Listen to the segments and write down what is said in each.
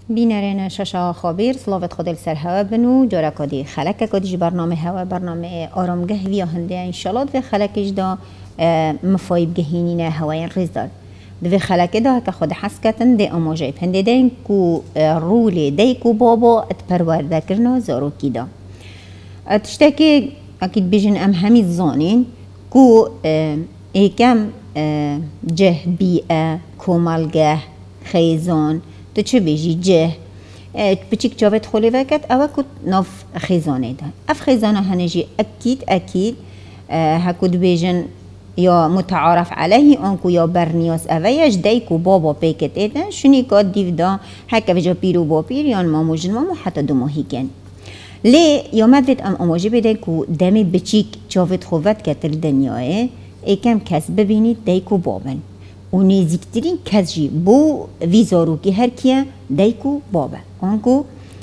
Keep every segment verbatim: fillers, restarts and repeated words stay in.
بینرین ششا خابیر سلاوت خود سر هوا بنو جارا کدی خلک کدیش برنامه هوا برنامه آرامگه ویا هنده انشالله و خلکش دا مفایب گهینین هوای ریز دار دوی خلک دا که خود حس کتن ده اماجای پنده دین کو رول دی کو بابا ات پرورده کرنا زارو کی دا تشتاکی اکید بیجن ام همی زانین کو ایکم جه بیه کومالگه خیزان تو چه بیجی جه بچیک جاوت خولی وکت اوه کت ناف خیزانه ده اف خیزانه هنجی اکید اکید هکود بیجن یا متعارف علیه آنکو یا برنیاس اوهیش دیکو بابا پیکت ایدن شونی که دیو دا هکه وجا پیرو با پیر یا ماموجن مامو حتی دو ماهی کن لی یا مدوید ام اماجی بیده که دمی بچیک جاوت خوبت کتر دنیاه ایکم کس ببینید دیکو بابن و نزدیکترین کس جی بو ویزارو که هر کیه دیکو بابا آنکو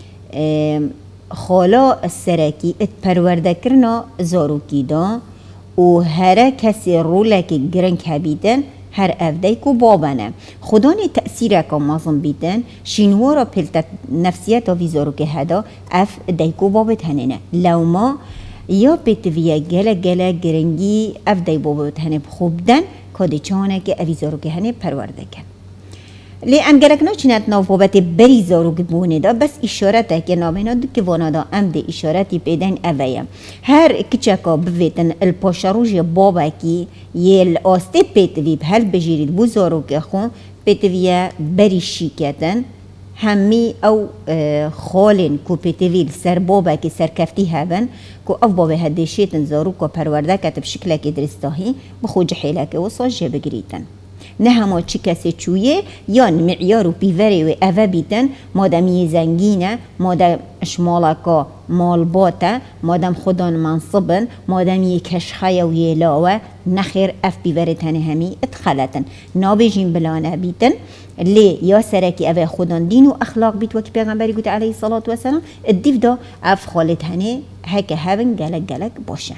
خالا سرکی ات پرورده کرنا زارو کی دا و هر کسی روله که گرنگ هبیدن هر اف دیکو بابنه خدانی تأثیر که مازم بیدن شینوارا پلت نفسیت و ویزارو که هدا اف دیکو بابت هنینه لو ما یا پیتویه گله گله گرنگی اف دی بابت هنه خوب دن کادی چانه که اویزارو که هنه پرورده کن لی ام گرک ناچینت نوفوبت بری زارو که بونه دا بس اشارته که نامینا دو که وانا دا ام ده اشارتی پیدن اویم هر کچکا بویتن الپاشروژ بابا کی یه الاسته پیتوی به هل بجیرید بو زارو که خون پیتویه بری شیکتن همی او خالن کو پیتویل سر بابا کی سر کفتی هبن کو اف بابا هدیشیتن زارو که پرورده کتب شکل که درستاهی بخوج حیله که وصاج بگریتن نه همه چی کسی چویه یا معیار و پیوری و اوه بیتن مادمی زنگینه مادم اشمالکا مالباته مادم خودان منصبن مادمی کشخای و یلاوه نخیر اف پیوری تنه همی اتخلتن نابجین بلانه بیتن لی یا سرکی اوه خودان دین و اخلاق بیت وکی پیغمبری گوت علیه الصلاة و السلام ادیف دا اف خالت هنه هکه هون گلک گلک باشه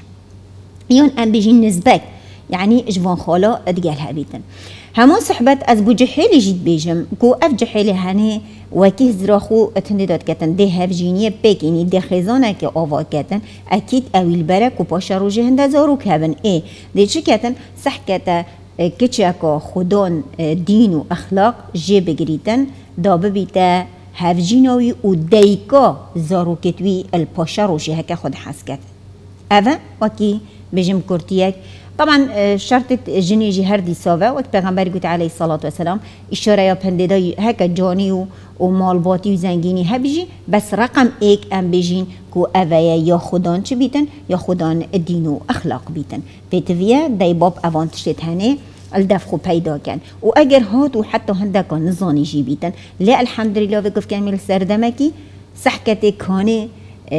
یان ام بجین نزبک يعني جوان خالا ادقال هبيتن همون صحبت از بو جحيل جيد بيجم كو اف جحيل هنه وكيه زراخو اتنددات كتن ده هفجينيه بيكيني ده خزانه كي آوا كتن اكيد اويل برك و پاشا روجه هنده زاروك هبن ايه ده چه كتن صح كتا كچاكا خودان دين و اخلاق جي بگريتن دا ببيتا هفجينوي و ديكا زاروكتوي الپاشا روجه هكا خود حس كتن اوه وكي بيجم كورتيك طبعا شرط جنيجي هردي ساوه وقت پیغمبر گوت علیه الصلاة والسلام اشاره یا پندیدای هکا جانی و و مالباتی و زنگینی هبیجی بس رقم ایک ام بیجین کو اوه یا خودان چه بیتن یا خودان دین و اخلاق بیتن پیتویه دی باب اوان تشتید هنه الدفخو پیدا کن و اگر هات و حتی هندکا نزانی جی بیتن لی الحمدلله وکف کمیل سردمکی صحکت کانه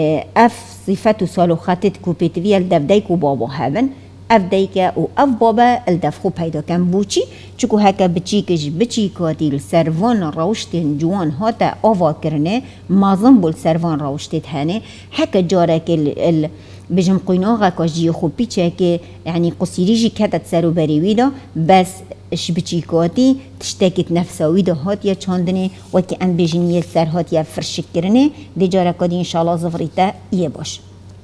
اف صفت و صالوخاتت کو پیتویه الدف دی کو بابا هبن اف دیکه و اف بابا الدفخو پیدا کن بوچی چکو هکا بچیکش بچیکاتی سروان روشتین جوان هاتا آوا کرنه مازم بول سروان روشتید هنه هکا جاره که ال بجم قیناغا کاجی خوب پیچه که یعنی قصیریجی کتت سرو بریوی دا بس اش بچیکاتی تشتکت نفساوی دا هات یا چاندنه و که ام بجنیه سر هات یا فرشک کرنه دی جاره که دی انشاءالله زفریتا یه باش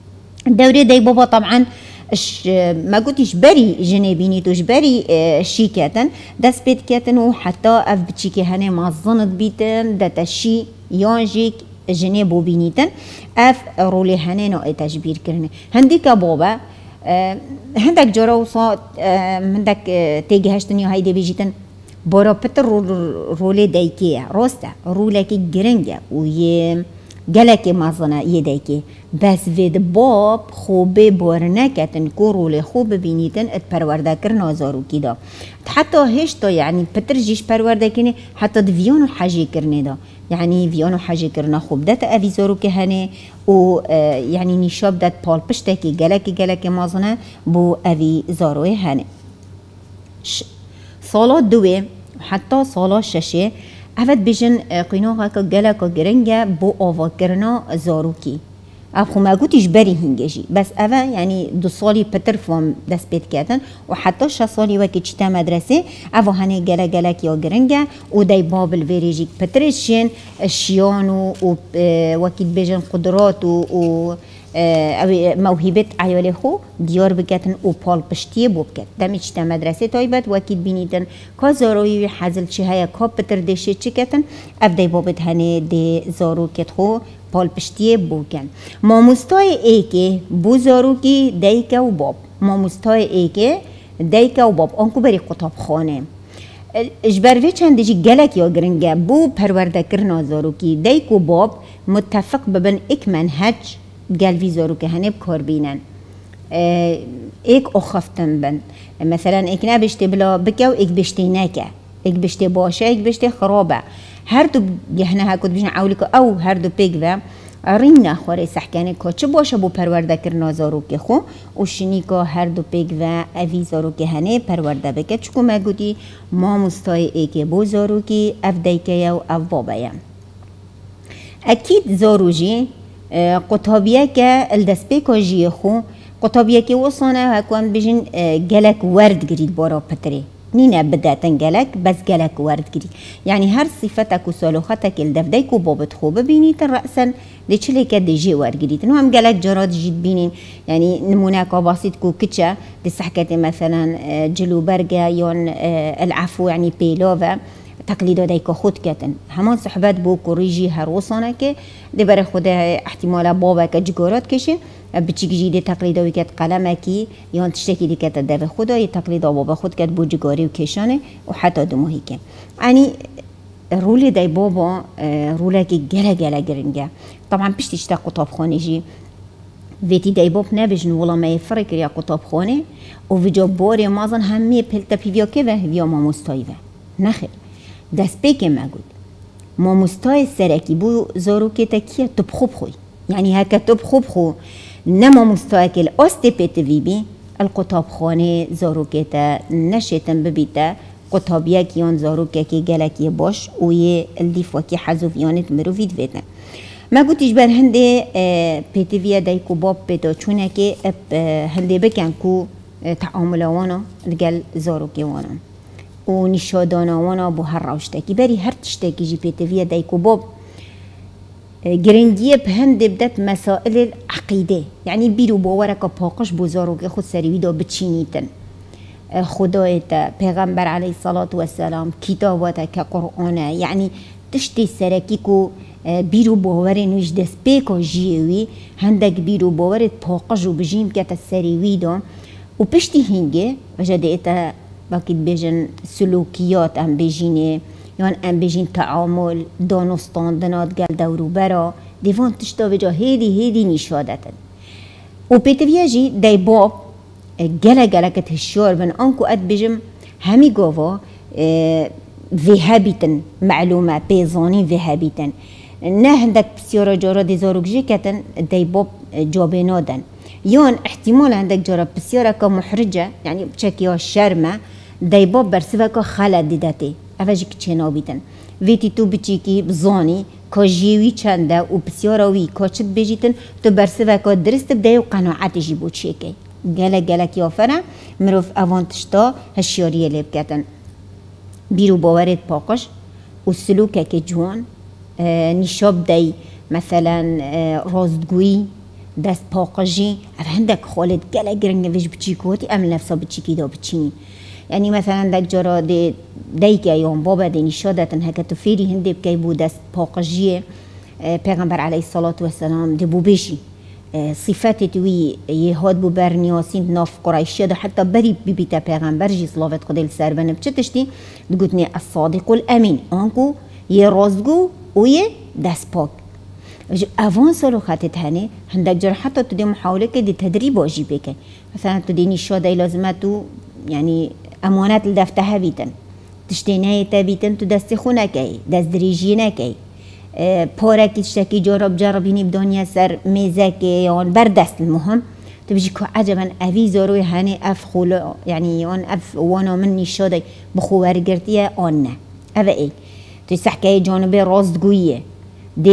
دوره دی بابا طبعا اش ما قلتش بري جنبيني توش بري شيكاتن دس بيت كاتن وحتى اف بتشيكي هني ما ظنت بيتن دتا شي يانجيك جنبو بينيتن اف رولي هني نوع تجبير كرني هنديك بابا هندك جرا وصا هندك تيجي هشتني هايدي بيجيتن برا بتر رولي دايكي راسته رولكي جرنجه ويه گلک مازنه یه دیگه بس وید باب خوبه بارنه کتن کورول خوب بینیدن ات پرورده کر نازارو کی دا حتی هشتا یعنی پتر جیش پرورده کنه حتی دویانو حاجی کرنه دا یعنی ویانو حاجی کرنه خوب دت اویزارو که هنه و یعنی نیشاب دت پال پشته که گلک گلک مازنه بو اویزاروی هنه سالا دوه حتی سالا ششه اوت بیشن قیناغا که گله که گرنگه بو آوا کرنا زاروکی اف خو ما گوتیش بری هنگشی بس اوه یعنی دو سالی پتر فهم دست پید کردن و حتی شش سالی وکی چیتا مدرسه اوه هنه گله گله کیا گرنگه و دی بابل ویریجیک پترشین شیان و وکی بیجن قدرات و موهبت عیال خو دیار بکتن و پال پشتیه بو بکت دمی چیتا مدرسه تایبت وکی بینیدن که زاروی حزل چه های که پتر دشه چه کتن اف دی بابت هنه دی زارو کت خو پال پشتیه بو کن ماموستای ایکه بو زارو کی دیکه و باب ماموستای ایکه دیکه و باب آنکو بری قطاب خانه اجبروی چند دیجی گلک یا گرنگه بو پرورده کرنا زارو کی دیک و باب متفق ببن اک منهج قلبي زارو كهنب كار بينن ايك اخفتن بن مثلا ايك نبشتي بلا بكا وايك بشتي ناكا ايك بشتي باشا ايك بشتي خرابة هر دو جهنها كنت بيشن عولك او هر دو بيك و رينا خواري سحكاني كا چه باشا بو پرورده کرنا زارو که خو و شنيكا هر دو بيك و اوي زارو كهنه پرورده بكا چكو ما گوتي ما مستای ايك بو زارو كي اف ديكا يو اف بابا يم اكيد زارو جي قطابیه که الدسپیکا جیه خو قطابیه که وصانه هکوان بجن گلک ورد گرید بارا پتره نینه بداتن گلک بس گلک ورد گرید یعنی هر صفتک و سالوختک الدفدیک و بابت خوب ببینید رأسا لیچلی که دیجی ورد گرید نو هم گلک جراد جید بینین یعنی نمونه که باسید کو کچه دی صحکت مثلا جلو برگه یون العفو یعنی پیلاوه تقليدا دايكا خود كاتن همان صحبات بو كوريجي هر وصانه كي دي بري خود احتمالا بابا كجگارات كشي بچيك جيدي تقليدا ويكات قلمكي يان تشتكي دي كات داوي خودا ي تقليدا بابا خود كات بو جگاري وكشانه وحتى دموهي كي يعني رولي داي بابا رولاكي گلا گلا گرنگا طبعا بشتيش تا قطاب خانيجي ویتی دای باب نبیشن ولی ما فرق یا قطاب خانه و ویجا باری مازن همه پلتا پیویا که و ویا ما مستایی و نخیر دست پیک مگود ما مستای سرکی بو زارو که تکیه تب خوب خوی یعنی هکا تب خوب خو نما مستای که الاستی پیت وی بی القطاب خانه زارو که تا نشتن ببیتا قطابیه کیان زارو که که گلکی باش و یه الدیف وکی حذوفیانت مروفید ویدن ما گوتیش بر هنده پیتویه دای کو باب پیدا چونه که هنده بکن کو تعاملوانا لگل زارو که وانا و نشادانا وانا بو هر روشتاکی بری هر تشتاکی جی پیتویه دای کو باب گرنگیه به هنده بدت مسائل العقیده یعنی بیرو باورک پاقش بو زارو که خود سریوی دا بچینیتن خدایت پیغمبر علیه الصلاة والسلام کتابات که قرآنه یعنی تشتی سرکی کو بیرو باور نوش دست پیکا جیوی هندک بیرو باورت پاقش و بجیم که تا سریوی دا و پشتی هنگه وجده ایتا باید بجن سلوکیات ام بجینه یان ام بجین تعامل دانستاندنات گل دورو برا دیوان تشتا وجا هیدی هیدی نشادتن و پیتویه جی دی باب گله گله که تشیار بن آنکو اد بجم همی گاوا وهابیتن معلومه پیزانی وهابیتن نه هندک بسیارا جارا دی زاروگجی کتن دی باب جابینادن یان احتمال هندک جارا بسیارا که محرجه یعنی چکیا شرمه دی باب برسوه که خلد دیدتی اوجی که چه نابیتن ویتی تو بچی که بزانی که جیوی چنده و بسیارا وی که چد بجیتن تو برسوه که درست بدهی و قناعت جی بود چه که گله گله کی آفره مروف اوانتشتا هشیاریه لیب کتن بیرو باورت پاکش و سلوکه که جوان نشاب دی مثلا رازدگویی دست پاکشی اف هندک خالد گله گرنگه ویش بچی کواتی ام نفسا بچی که دا بچینی یعنی مثلا دک جارا دی دی که ایام بابا دی نشادتن هکه تو فیری هنده بکی بود دست پاکشیه پیغمبر علیه الصلاة والسلام دی بو بشی صفات توی یه هاد بو برنیاسین ناف قرایشی ده حتی بری بیبیتا پیغمبر جی صلوات خدای سر بنب چه تشتی دگوتنی الصادق الامین آنکو یه رازگو و یه دست پاک اوان سالو خطت هنه هندک جر حتی تو دی محاوله که دی تدریب واجی بکن مثلا تو دی نشاده لازمه تو یعنی امانت لدفته بیتن تشتی نهیتا بیتن تو دست خونه که دست دریجی نکی پارکی تشتکی جرب جربینی بدانیا سر میزه که یان بردست المهم تبجی که عجبا اوی زاروی هنه اف خولا یعنی یان اف وانا من نشاده بخوار گرتیه آن نه اوه ای توی سحکه جانبه راستگوییه دی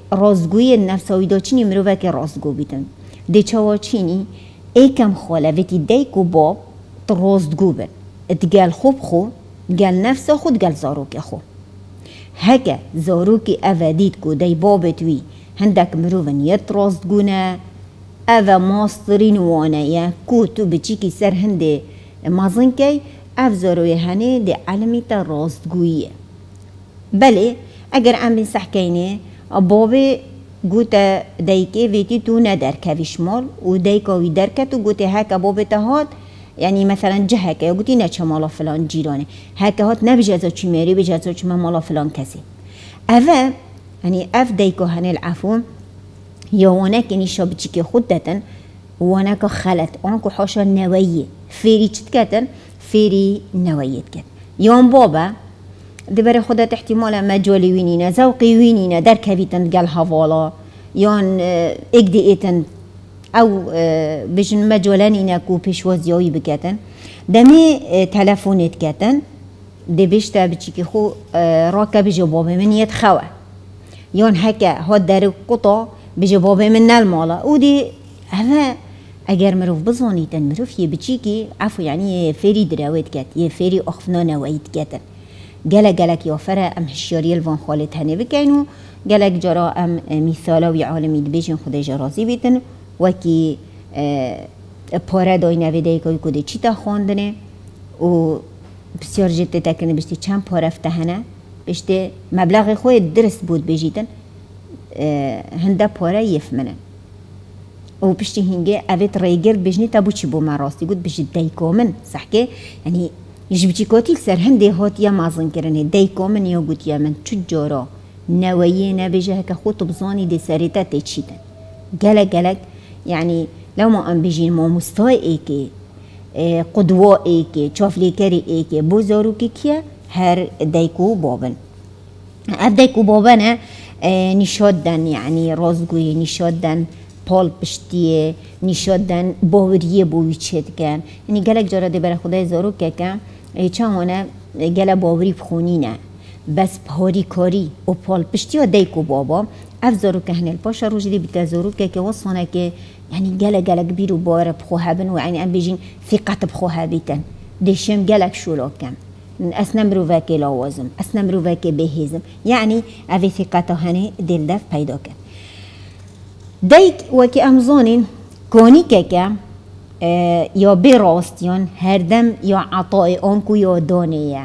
رازگوی نفساوی دا چینی مروفه که رازگو بیتن دی چوا چینی ایکم خاله ویتی دیک و باب رازگو بن اتگل خوب خو گل نفس خود گل زاروک خو هکه زاروکی اوادید کو دی بابت وی هندک مروفن یت رازگونه او ماسترین وانه کو تو بچی کی سر هنده مازن کی اف زاروی هنه دی علمی تا رازگویه بله اگر ام بنصح کینه بابه گوته دیگه ویتی تو ندر کویش مال و دیگه وی درکت و گوته هک بابه تهات یعنی مثلا جه هک یا گوتی نچه مالا فلان جیرانه هک هات نبجازا چی میری بجازا چی مالا فلان کسی اوه یعنی اف دیگه هنه العفو یا وانک نیشا بچی که خود دتن وانک خلط آنکو حاشا نویه فیری چت کتن فیری نویت کت یان بابا دبر خودت احتمالا مجالی وینینه زوقی وینینه در کویتن گل هوالا یان اگدی ایتن او بجن مجالانینه کو پیشوازیایی بکتن دمی تلفونت کتن دی بشتا بچی که خو راکا بجا بابه من یت خواه یان هکا ها در قطع بجا بابه من نلمالا او دی اوه اگر مروف بزانیتن مروف یه بچی که عفو یعنی یه فیری دراوید کت یه فیری اخفنا نوید کتن گله گله یا فره ام هشیاری الوان خالد هنه بکنو گله جرا ام مثالا و عالمی دبیجن خود جرازی بیتن و کی پاره دای نویده که کده چی تا خواندنه و بسیار جدی تکنه بشتی چند پاره فتهنه بشتی مبلغ خود درست بود بجیتن هنده پاره یفمنه و بشتی هنگه اوید ریگرد بجنی تا بو چی بو من راستی گود بشتی دیکامن صح که یعنی یجبتی کاتیل سر هنده هات یا مازن کرنه دیکا من یا گوت یا من چجارا نویه نبیجه که خود بزانی دی سریتا تیچیدن گلک گلک یعنی لو ما ام بجین ما مستای ایکی قدوه ایکی چافلیکری ایکی بوزارو که کیا هر دیکو بابن اف دیکو بابن نشادن یعنی رازگوی نشادن پال پشتیه نشادن باوریه بوی چید کن یعنی گلک جارا دی برای خدای زارو که کن چهانه گله باوری بخونینه بس پاری کاری و پال پشتی ها دیکو بابا افزارو که هنه الپاشا روش دی بیتازارو که که وصانه که یعنی گله گله بیرو باره بخواه بن و یعنی ام بیجین ثقت بخواه بیتن دیشم گلک شولا کن اسنا مروفه که لاوازم اسنا مروفه که بهیزم یعنی اوی ثقت هنه دل دف پیدا کن دیک وکی امزانین کانی که که یا براستیان هر دم یا عطای آنکو یا دانه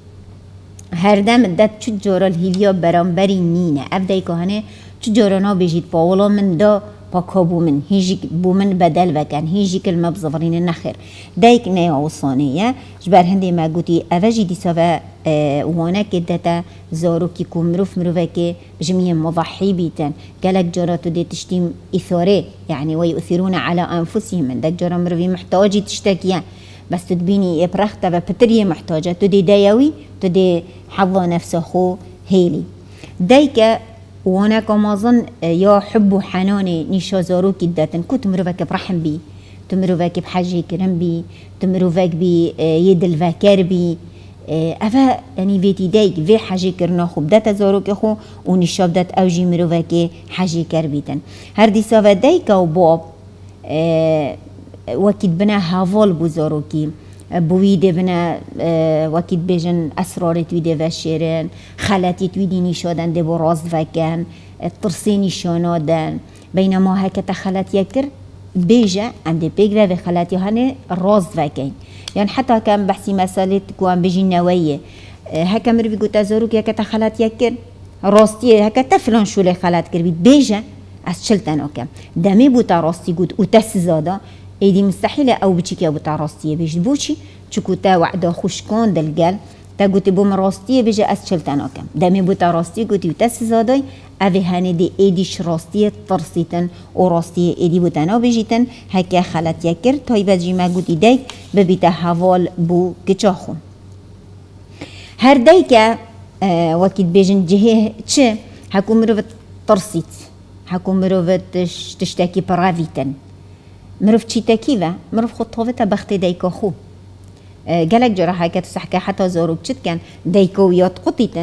هر دم داد چجورا الهیلیا برانبری نینه افدای که هنه چجورا نا بجید پاولا من دا پاکابو من هیجی بو من بدل وکن هیجی کل مبزورین نخیر دایک نیا وصانیه جبر هنده ما گوتی اوجی دیسا و وانه که داتا زارو کی کو مروف مروفه که بجمعی مضحی بیتن گلک جاراتو دی تشتیم اثاره يعني ويؤثرون على أنفسهم من دك جرى مروي محتاجي تشتكيان بس تدبيني برخته و بتريه محتاجة تدي دايوي تدي حظا نفسه خو هيلي دايك وانا كمازن يا حب وحناني نيشا زاروكي داتن كو تمروفك برحم بي تمروفك بحاجي كرم بي تمروفك بي يد الفاكر بي افا يعني فيتي دايك في حاجي كرنا خو بدات زاروك خو ونيشا بدات اوجي مروفك حاجي كربيتن هر دي سافا دايك وباب وكيد بنا هافول بوزاروكي بويده بنا وكيد بيجن اسرار تويده وشيرن خالاتي تويدي نشادن دبو راز وكن ترسي نشانادن بينما هكذا خالات يكر بيجا عند بيجرا وخالاتي هني راز وكن يعني حتى كان بحثي مسألة كوان بيجي نوية هكا مربي قلت ازاروك هكذا خالات يكر راستي هكذا فلان شو لي خالات كربيت بيجا از چلتن اوكم دمي بوتا راستي قلت وتس زادا ايدي مستحيلة او بچيكي او بتاع راستيه بيجي بوشي چكو تا وعدا خوشكون دلقل تا قلت بوم راستيه بيجي از چلتن اوكم دمي بوتا راستي قلت وتس زاداي اوه هاني دي ايديش راستيه ترسيتن و راستيه ايدي بوتانا بيجيتن هكا خلط يكر تاي بجي ما قلت داي ببيتا حوال بو كچاخون هر دايكا اه وكيد بيجن جهه چه هكو مروفت ترسيت هكو مروفت تشتاكي براويتن مروف چی تکیوه مروف خود طاوته بخت دیکا خو گلک جرا حکت سحکه حتی زاروک چت کن دیکا ویات قطیتن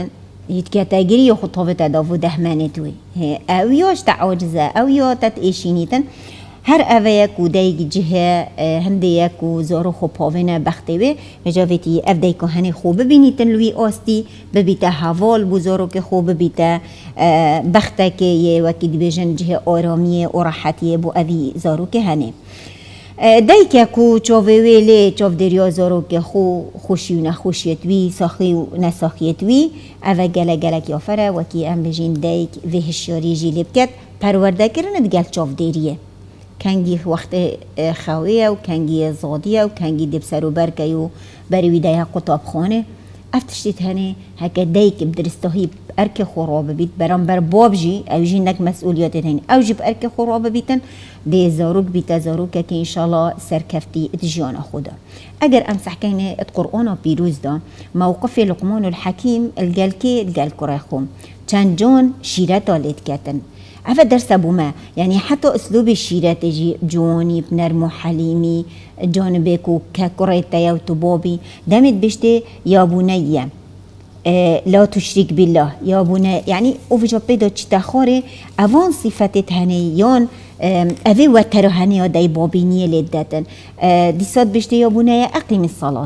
يتكاتاجري يا خطابة دافو دهمانتوي أو ياش تعوجزة أو يا تتإيشينيتن هر اوه کو دیگ جه هنده کو زارو خو پاوینه بخته وی مجاویتی اف دی که هنه خوب ببینیتن لوی آستی ببیته حوال بزارو که خوب ببیته بخته که یه وکی دیبیجن جه آرامیه و راحتیه بو اوی زارو که هنه دی که کو چاوه ویله چاو دریا زارو که خو خوشی و نخوشیت وی ساخی و نساخیت وی اوه گله گله کیافره وکی ام بجین دیگ وی هشیاری جیلی بکت پرورده کرنه دگل چاو دریه کنگی وقت خویه و کنگی زادیه و کنگی دب سر و برکه و بری ویده قطاب خانه افتشتید هنه هکه دیک بدرستهی ارک خرابه بیت برام بر باب جی او جی نک مسئولیات هنه او جی ارک خرابه بیتن دی زاروک بیت زاروک که انشالله سرکفتی اتجیان خدا اگر امسح کنه ات قرآن پیروز دا موقف لقمان الحکیم الگل که الگل کره چند جان شیرت آلید کتن عفا درس ابو ما يعني حتى اسلوب الشيرة تجي جواني بنرمو حليمي جانبكو ككريتا يا وتبابي دامت بشتي يا بني آه لا تشرك بالله يا بني يعني اوفجا بيدا تشتخاري اوان صفات هنيان اوه وتر هنيا داي بابينيه لدتن آه دي صاد بشتي يا بني اقيم الصلاة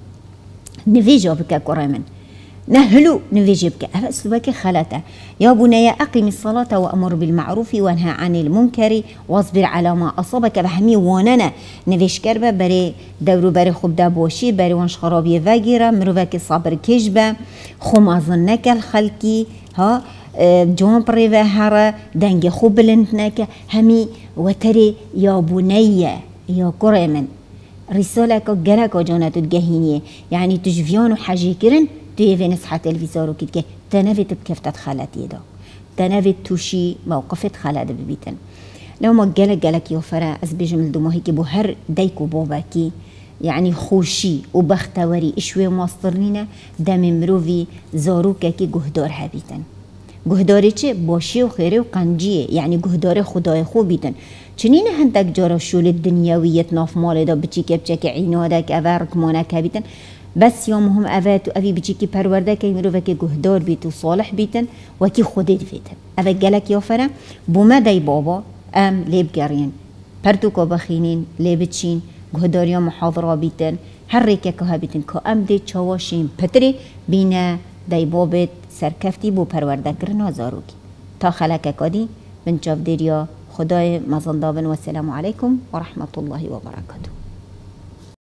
نفيجا بك كرامن نهلو نفيجبك أسلوبك خلته يا بني أقم الصلاة وأمر بالمعروف وانهى عن المنكر واصبر على ما أصابك بحمي واننا نفيش كربة بري دورو بري خوب دابوشي بري وانش خرابي فاجرة مروفك صبر كجبة خما ظنك الخلقي ها جوان بري هرا دنجي خوب لنتنك همي وتري يا بني يا كرمن رسالك جرك وجانت الجهينية يعني تجفيان وحاجي كرن توی نصحة تلفزیون کد که تنویت بکفتت خالت یدا تنویت توشی موقفت خالد ببیتن لو ما جل جلك يوفرا از بجمل دماهي که بو هر دیکو بابا کی يعني خوشي وبختوري اشوي ماسترنينا دم مروفي زاروكا كي جهدار هبيتن جهداري چه باشي وخيري وقنجيه يعني جهدار خدای خوب بيتن چنين هندك جارا شول الدنيوية ناف مال دا بچي که بچه که عینادك اوارك مانك هبيتن بس يوم هم أفات وأبي بيجيكي برورده كي مروفا كي جهدار بيت وصالح بيتن وكي خديد بيتن أفا جالك يوفرا بومداي بابا أم ليب جارين پرتوكا بخينين ليبتشين جهداريا محاضرة بيتن هريكا كها بيتن كا أم دي چاواشين پتري بينا داي بابت سركفتي بو برورده کرنا زاروكي تا خلقا كادي من چاف ديريا خداي مزندابن والسلام عليكم ورحمة الله وبركاته.